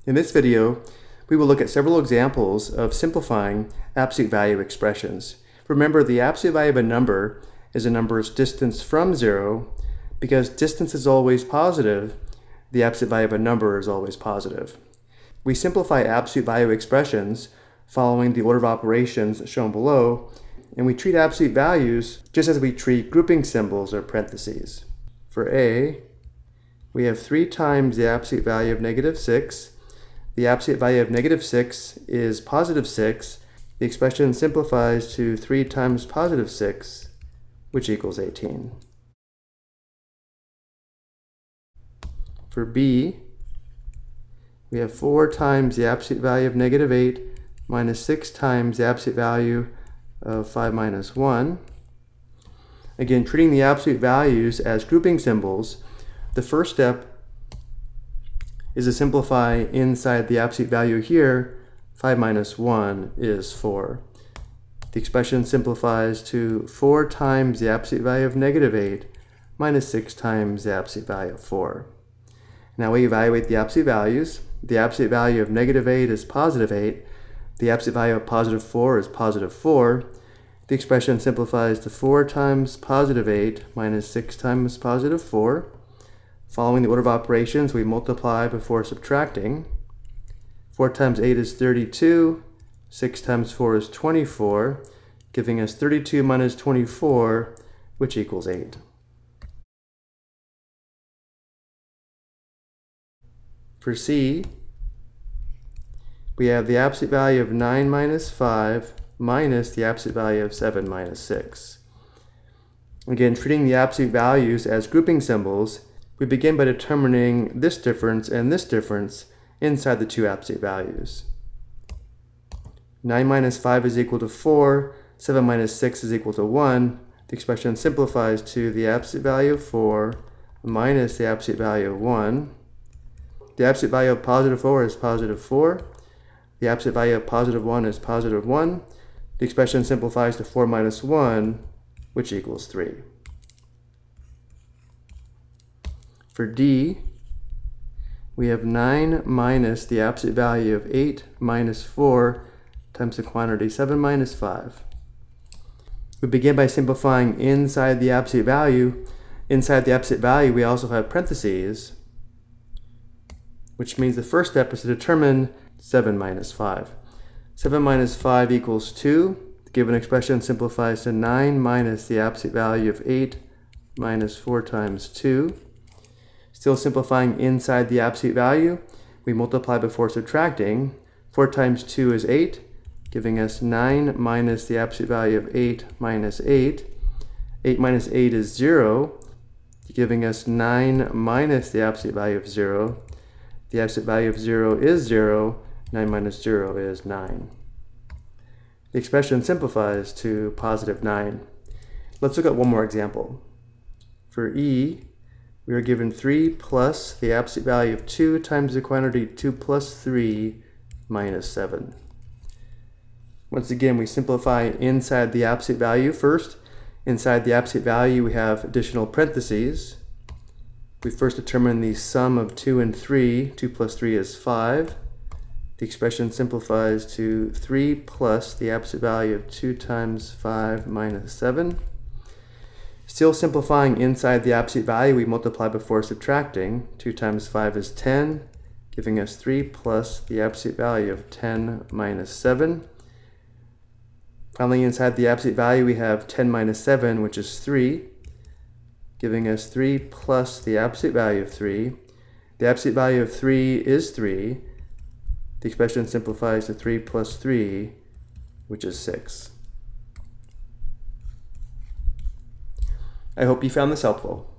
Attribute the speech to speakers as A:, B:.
A: In this video, we will look at several examples of simplifying absolute value expressions. Remember, the absolute value of a number is a number's distance from zero. Because distance is always positive, the absolute value of a number is always positive. We simplify absolute value expressions following the order of operations shown below, and we treat absolute values just as we treat grouping symbols or parentheses. For A, we have 3 times the absolute value of -6. The absolute value of -6 is +6. The expression simplifies to 3 times +6, which equals 18. For B, we have 4 times the absolute value of -8 minus 6 times the absolute value of 5 minus 1. Again, treating the absolute values as grouping symbols, the first step is to simplify inside the absolute value here. 5 minus 1 is 4. The expression simplifies to 4 times the absolute value of -8 minus 6 times the absolute value of 4. Now we evaluate the absolute values. The absolute value of -8 is +8. The absolute value of +4 is +4. The expression simplifies to 4 times +8 minus 6 times +4. Following the order of operations, we multiply before subtracting. 4 times 8 is 32. 6 times 4 is 24, giving us 32 minus 24, which equals 8. For C, we have the absolute value of 9 minus 5 minus the absolute value of 7 minus 6. Again, treating the absolute values as grouping symbols, we begin by determining this difference and this difference inside the two absolute values. 9 minus 5 is equal to 4, 7 minus 6 is equal to 1. The expression simplifies to the absolute value of 4 minus the absolute value of 1. The absolute value of +4 is +4. The absolute value of +1 is +1. The expression simplifies to 4 minus 1, which equals 3. For D, we have 9 minus the absolute value of 8 minus 4 times the quantity 7 minus 5. We begin by simplifying inside the absolute value. Inside the absolute value, we also have parentheses, which means the first step is to determine 7 minus 5. 7 minus 5 equals 2. The given expression simplifies to 9 minus the absolute value of 8 minus 4 times 2. Still simplifying inside the absolute value, we multiply before subtracting. 4 times 2 is 8, giving us 9 minus the absolute value of 8 minus 8. 8 minus 8 is 0, giving us 9 minus the absolute value of 0. The absolute value of 0 is 0. 9 minus 0 is 9. The expression simplifies to +9. Let's look at one more example. For E, we are given 3 plus the absolute value of 2 times the quantity 2 plus 3 minus 7. Once again, we simplify inside the absolute value first. Inside the absolute value, we have additional parentheses. We first determine the sum of 2 and 3. 2 plus 3 is 5. The expression simplifies to 3 plus the absolute value of 2 times 5 minus 7. Still simplifying inside the absolute value, we multiply before subtracting. 2 times 5 is 10, giving us 3 plus the absolute value of 10 minus 7. Finally, inside the absolute value, we have 10 minus 7, which is 3, giving us 3 plus the absolute value of 3. The absolute value of 3 is 3. The expression simplifies to 3 plus 3, which is 6. I hope you found this helpful.